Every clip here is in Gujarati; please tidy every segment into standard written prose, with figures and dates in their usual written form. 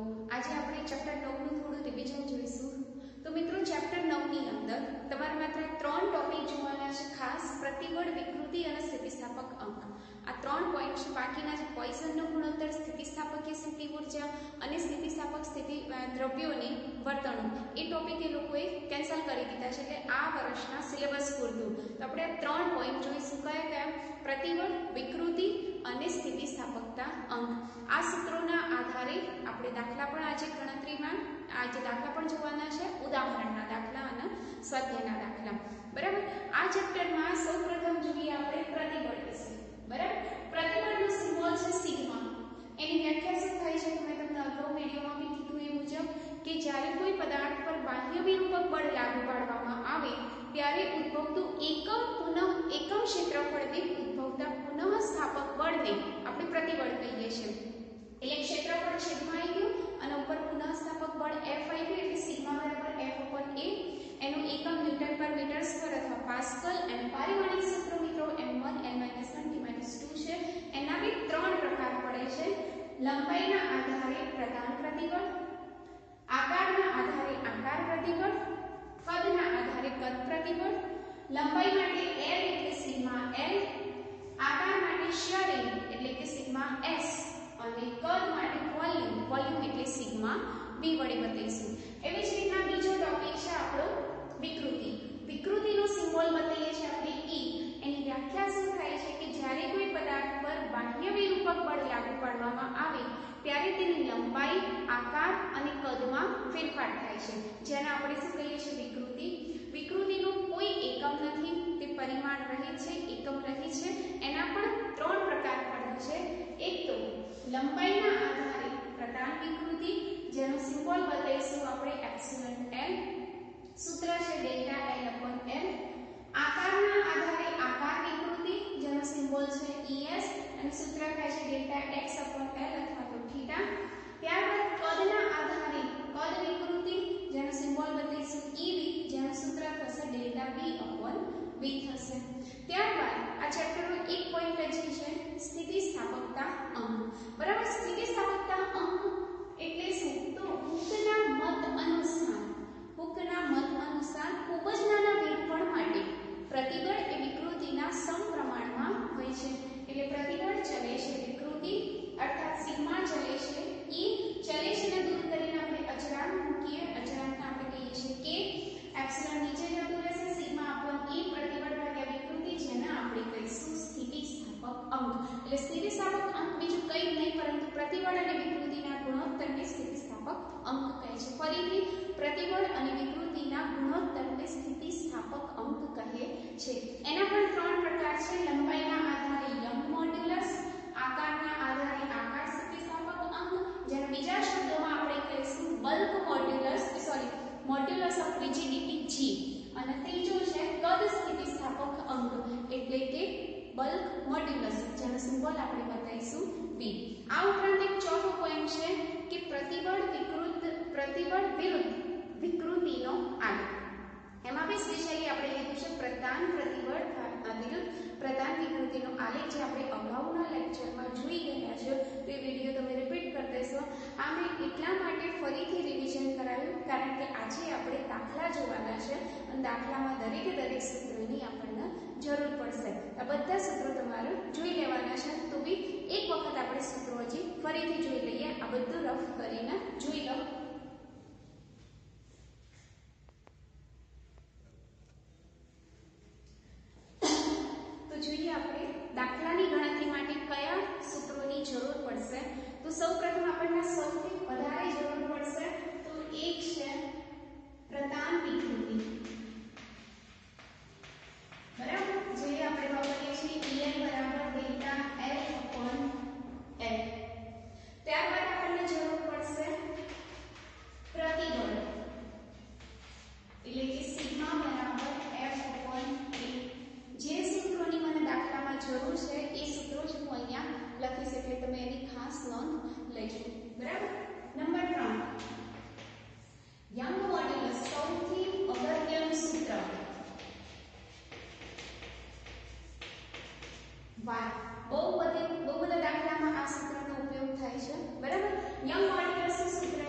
આજે આપણે ચેપ્ટર 9 નું થોડું રિવિઝન જોઈશું। તો મિત્રો ચેપ્ટર 9 ની અંદર તમારે માત્ર 3 ટોપિક જોવાના છે, ખાસ પ્રતિબળ, વિકૃતિ અને સ્થિતિસ્થાપક અંક। આ 3 પોઈન્ટ છે। બાકીના જે પોઈસનનો ગુણોત્તર, સ્થિતિસ્થાપકીય સ્થિતિ ઊર્જા અને સ્થિતિસ્થાપક સ્થિતિ દ્રવ્યોની વર્તણૂક એ ટોપિક એ લોકોએ કેન્સલ કરી દીધા છે, એટલે આ વર્ષના સિલેબસ પૂરતું। તો આપણે 3 પોઈન્ટ જોઈશું, કયા કયા? પ્રતિબળ, વિકૃતિ અને સ્થિતિસ્થાપકતા અંક। આ સૂત્રોના આધારે આપણે દાખલા પણ આજે ગણતરીમાં આજે દાખલા પણ જોવાના છે, ઉદાહરણના દાખલા અને સ્વાધ્યાયના દાખલા, બરાબર। આ ચેપ્ટરમાં સૌપ્રથમ જોઈએ આપણે પ્રતિબળ વિશે, બરાબર। પ્રતિબળનો સિમ્બોલ છે સિગ્મા। એની વ્યાખ્યા શું થાય છે? તો મેં તમને અગાઉ વિડીયોમાં બી કીધું એ મુજબ કે જ્યારે કોઈ પદાર્થ પર બાહ્ય વિરૂપક બળ લાગુ પાડવામાં આવે ત્યારે ઉદ્ભવતું એકમ ક્ષેત્રફળ દીઠ ઉદ્ભવતા પુનઃસ્થાપક બળને આપણે પ્રતિબળ કહીએ છીએ। એટલે ક્ષેત્રફળ છેદમાં આવી ગયું અને ઉપર પુનઃસ્થાપક બળ F આવી ગયું, એટલે સિગ્મા બરાબર F/A। એનું એકમ ન્યૂટન પર મીટર સ્ક્વેર અથવા પાસ્કલ અને પારિમાણિક સૂત્ર મિત્રો m1 n-1 t-2 છે। એના બી 3 પ્રકાર પડે છે: લંબાઈના આધારે પ્રદાન પ્રતિબળ, આકારના આધારે આકાર પ્રતિબળ, કદના આધારે કદ પ્રતિબળ। લંબાઈ માટે L એટલે સિગ્મા L, આકાર માટે શિયરિંગ એટલે કે સિગ્મા S અને કદ માટે વોલ્યુમ એટલે સિગ્મા V વડે બતાવીશું। એવી જ રીતના બીજો ટોપિક છે આપણો વિકૃતિ। વિકૃતિનો સિમ્બોલ બતાવીએ છીએ આપણે E। એની વ્યાખ્યા શું થાય છે કે જ્યારે કોઈ પદાર્થ પર બાહ્ય વિરૂપક બળ લાગુ પાડવામાં આવે ત્યારે તેની લંબાઈ, આકાર અને કદમાં ફેરફાર થાય છે, જેને આપણે શું કહીએ છીએ? વિકૃતિ। વિકૃતિનો કોઈ એકમ નથી, તે પરિમાણ રહે છે, એકમ રહે છે। એના પણ 3 પ્રકાર પડે છે। એક તો લંબાઈના આધારે પ્રદાન વિકૃતિ, જેનો સિમ્બોલ બતાવીશું આપણે εl, સૂત્ર છે ΔL/L। આકારના આધારે આકાર વિકૃતિ, જેનો સિમ્બોલ છે ES અને સૂત્ર થાય છે Δx/L અથવા તો થીટા। ત્યારબાદ કદના આધારે કદ વિકૃતિ, જેનો સિમ્બોલ બતાવીશું EV, જેનું સૂત્ર થશે ΔV/V થશે। ત્યારબાદ આ ચેપ્ટરનો એક પોઈન્ટ જે છે સ્થિતિસ્થાપકતા અંક, બરાબર। સ્થિતિસ્થાપકતા અંક એટલે શું? તો હુકના મત અનુસાર ખૂબ જ નાના વિરૂપણ માટે પ્રતિબળ એ વિકૃતિના સમપ્રમાણમાં હોય છે। એટલે પ્રતિબળ ચલે છે, વિકૃતિ અર્થાત સિગ્મા ચલે છે, E ચલે છે ને દૂર કરીને આપણે અચળાંક મૂકીએ, અચળાંકને આપણે કહીએ છીએ કે એપ્સિલોન નીચે જતું રહેશે, સિગ્મા અપોન E પ્રતિબળ ભાગ્યા વિકૃતિ, જેને આપણે કહીશું સ્થિતિસ્થાપક અંક। એટલે સ્થિતિસ્થાપક અંક બીજું કંઈ નહીં પરંતુ પ્રતિબળ અને વિકૃતિના ગુણોત્તરને સ્થિતિસ્થાપક અંક કહે છે। ફરીથી પ્રતિબળ અને વિકૃતિના ગુણોત્તરને સ્થિતિસ્થાપક અંક કહે છે। એના પણ 3 પ્રકાર છે: લંબાઈના આધારે યંગ મોડ્યુલસ, આકારના આધારે આકાર સ્થિતિસ્થાપક અંક, જેને બીજા શબ્દોમાં આપણે કહીશું bulk modulus of rigidity G, અને ત્રીજો છે કદ સ્થિતિસ્થાપક અંક એટલે કે બલ્ક મોડ્યુલસ, જેનો સિમ્બોલ આપણે બતાવીશું V। આ ઉપરાંત એક ચોથો પોઈન્ટ છે કે પ્રતિબળ વિરુદ્ધ વિકૃતિનો આલેખ। એમાં બી સ્પેશિયલી આપણે લીધું છે પ્રદાન પ્રતિબળ વિરુદ્ધ પ્રદાન વિકૃતિનો આલેખ, જે આપણે અગાઉના લેક્ચરમાં જોઈ ગયા છે। તો એ વિડીયો તમે રિપીટ કરી દેશો। આ મેં એટલા માટે ફરીથી રિવિઝન કરાવ્યું કારણ કે આજે આપણે દાખલા જોવાના છે અને દાખલામાં દરેક સૂત્રોની આપણને જરૂર પડશે। આ બધા સૂત્રો તમારે જોઈ લેવાના છે। તો બી એક વખત આપણે સૂત્રો હજી ફરીથી જોઈ લઈએ। આ બધું રફ કરીને જોઈ લો। તો જોઈએ આપણે દાખલાની ગણતરી માટે કયા સૂત્રોની જરૂર પડશે। તો સૌપ્રથમ આપણને સૌથી વધારે જરૂર પડશે તો એક છે પ્રદાન વિકૃતિ, બરાબર, જે આપણે વાપરીએ છીએ EL બરાબર ΔL/L। ત્યારબાદ આપણને જરૂર પડશે પ્રતિબળ, એટલે કે સિગ્મા બરાબર F/A। જે સૂત્રોની મને દાખલામાં જરૂર છે એ સૂત્રો જ હું અહીંયા લખીશ, એટલે તમે એની ખાસ નોંધ લેજો, બરાબર। નંબર 3 યંગ મોડ્યુલસ, સૌથી અગત્યનું સૂત્ર। બહુ બધા દાખલામાં આ સૂત્રનો ઉપયોગ થાય છે, બરાબર। યંગ મોડ્યુલસનું સૂત્ર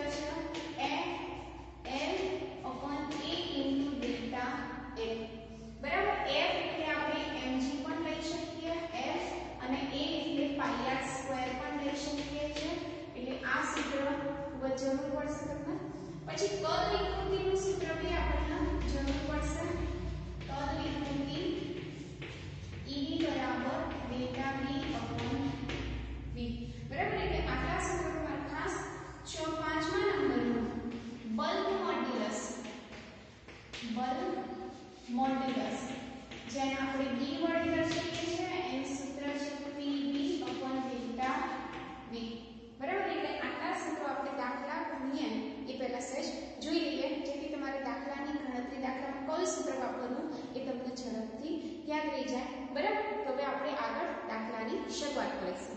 L/A into delta L. બરાબર. F એટલે આપણે mg પણ લઈ શકીએ F, અને A એટલે pi r સ્ક્વેર પણ લઈ શકીએ છે. એટલે આ સૂત્ર ખૂબ જ જરૂર પડશે તમને. પછી કદ વિકૃતિનું સૂત્ર બી આપણને જરૂર પડશે. કદ વિકૃતિ EB બરાબર ડેલ્ટા V/V. બરાબર. એટલે આટલા સૂત્રોમાં ખાસ પાંચમા નંબરનું બલ્ક મોડ્યુલસ જેને આપણે B વડે દર્શાવીએ છીએ એનું સૂત્ર છે PB/ડેલ્ટા V. બરાબર. એટલે આટલા સૂત્રો આપણે દાખલા ગણીએ એ પહેલા સહેજ જોઈ લઈએ, જેથી તમારે દાખલાની ગણતરી, દાખલામાં કયું સૂત્ર વાપરવું એ તમને ઝડપથી યાદ રહી જાય. બરાબર. તો હવે આપણે આગળ દાખલાની શરૂઆત કરીશું.